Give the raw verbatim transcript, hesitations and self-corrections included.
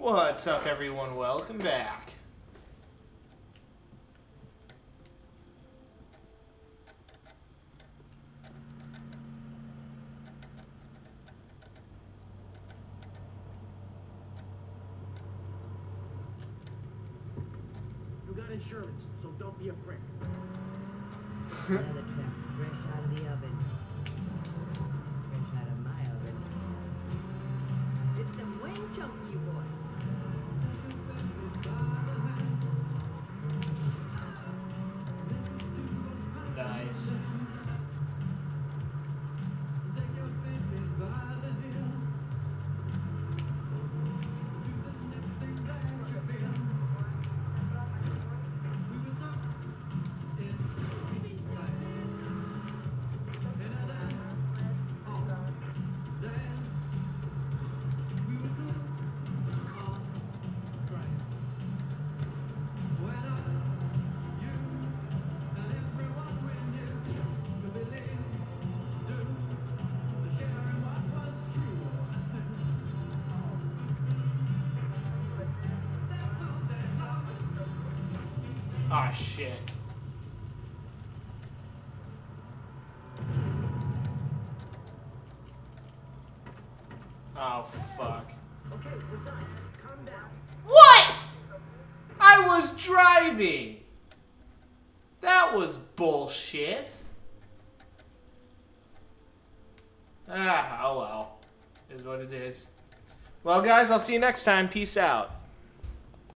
What's up, everyone? Welcome back. You got insurance, so don't be a prick. Another truck, fresh out of the oven. Fresh out of my oven. It's some wing chunky, you boys. Nice. Ah, shit. Oh, fuck. Okay, we're done. Calm down. What? I was driving. That was bullshit. Ah, oh well. Is what it is. Well, guys, I'll see you next time. Peace out.